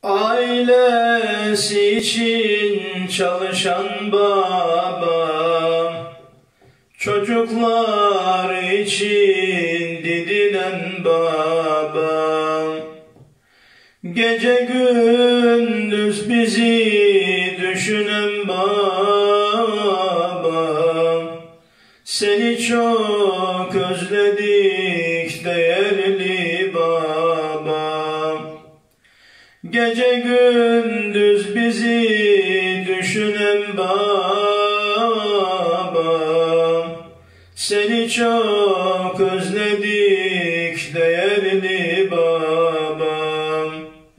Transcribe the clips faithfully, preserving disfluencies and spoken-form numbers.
Ailesi için çalışan babam, çocuklar için didinen babam, gece gündüz bizi düşünen babam, seni çok özledik değerli babam. Gece gündüz bizi düşünen babam, seni çok özledik değerli babam.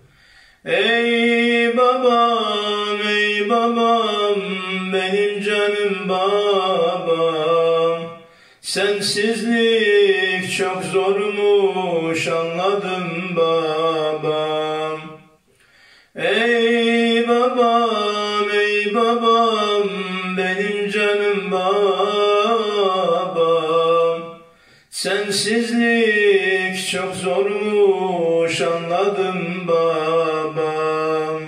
Ey babam, ey babam, benim canım babam, sensizlik çok zormuş anladım babam. Ey babam, ey babam, benim canım babam, sensizlik çok zormuş anladım babam.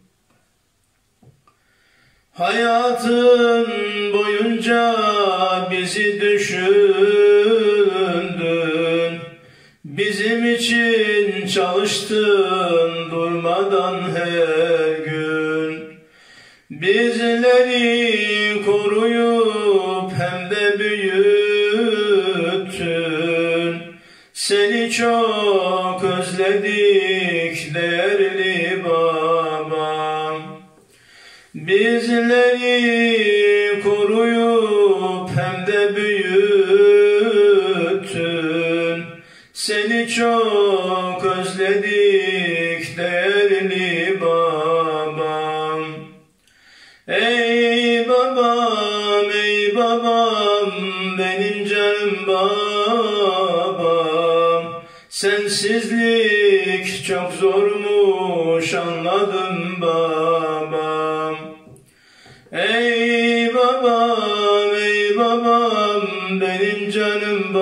Hayatın boyunca bizi düşündün, bizim için çalıştın durmadan her gün. Bizleri koruyup hem de büyüttün, seni çok özledik değerli babam. Bizleri koruyup hem de büyüttün, seni çok özledik değerli babam. Ey babam, ey babam, benim canım babam, sensizlik çok zormuş anladım babam. Ey babam, ey babam, benim canım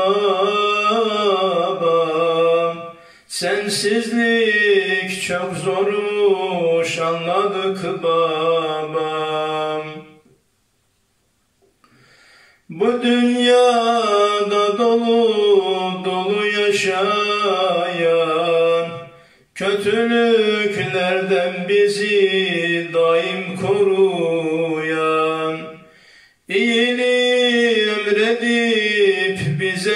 babam, sensizlik çok zormuş anladık babam. Bu dünyada dolu dolu yaşayan, kötülüklerden bizi daim koruyan, iyiliği emredip bize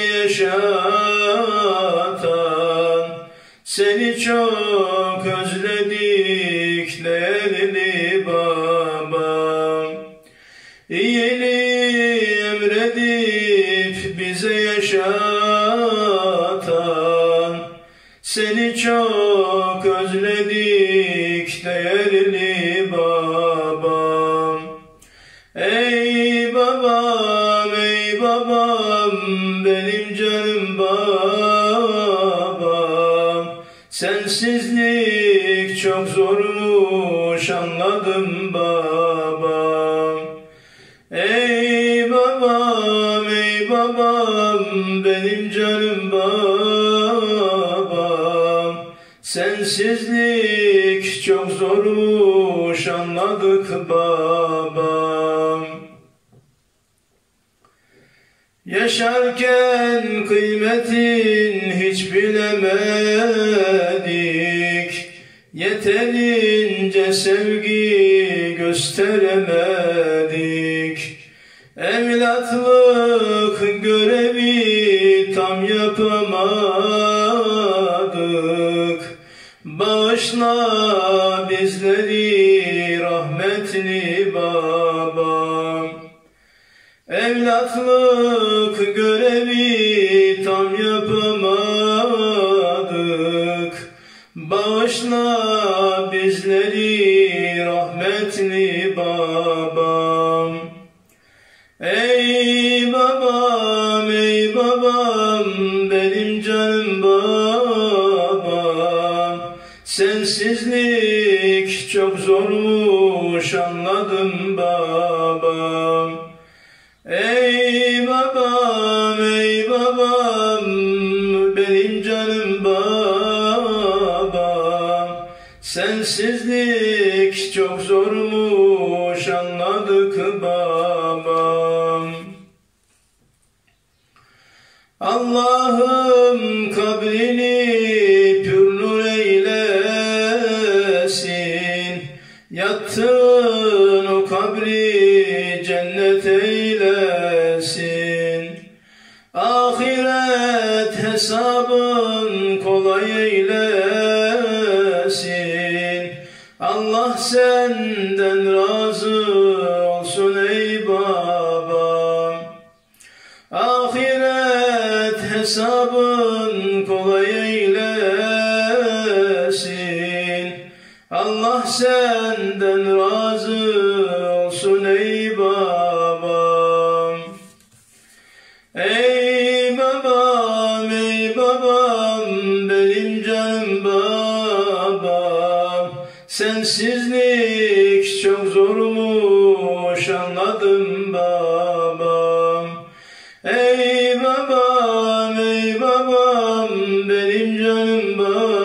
yaşatan, seni çok özledik değerli babam. İyiliği emredip bize yaşatan, seni çok özledik değerli babam. Ey babam, ey babam, benim canım babam, sensizlik çok zormuş anladım babam. Ey babam, ey babam, benim canım babam, sensizlik çok zormuş anladık babam. Yaşarken kıymetin hiç bilemedik, yeterince sevgi gösteremedik. Evlatlık görevi tam yapamadık. Bağışla bizleri rahmetli babam. Evlatlık görevi tam yapamadık. Bağışla bizleri rahmetli babam. Ey babam, ey babam, benim canım babam, sensizlik çok zormuş anladım babam. Ey babam, ey babam, benim canım babam, Sensizlik çok zormuş anladık babam. Allah'ım kabrini pür nur eylesin. Yattığın o kabri cennet eylesin. Ahiret hesabın kolay eylesin. Allah senden razı olsun ey babam. Ahiret hesabın kolay eylesin. Allah senden razı olsun ey babam. Ey babam, ey babam, benim canım babam. Sensizlik çok zormuş anladım babam. Ey babam, ey babam, benim canım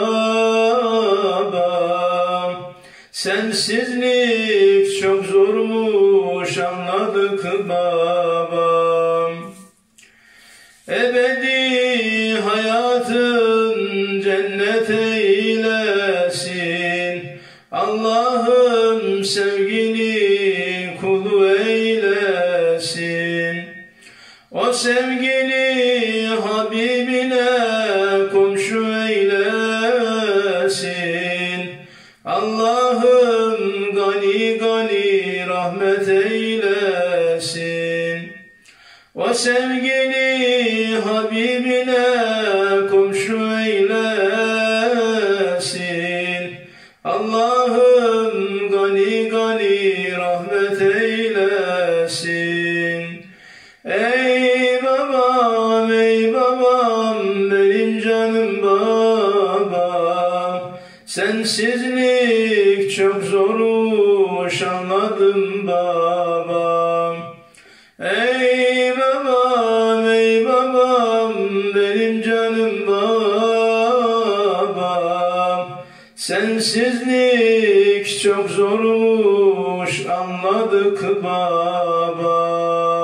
babam. Sensizlik çok zormuş anladık babam. Ebedi hayatın cennet eylesin. Allah'ım sevgili kulu eylesin. O sevgili Habibine komşu eylesin. Allah'ım gani gani rahmet eylesin. O sevgili Habibine komşu eylesin. Allah'ım gani gani rahmet eylesin. Ey babam, ey babam, benim canım babam. Sensizlik çok zormuş anladım babam. Ey babam, ey babam, benim canım babam. Sensizlik çok zormuş anladık babam.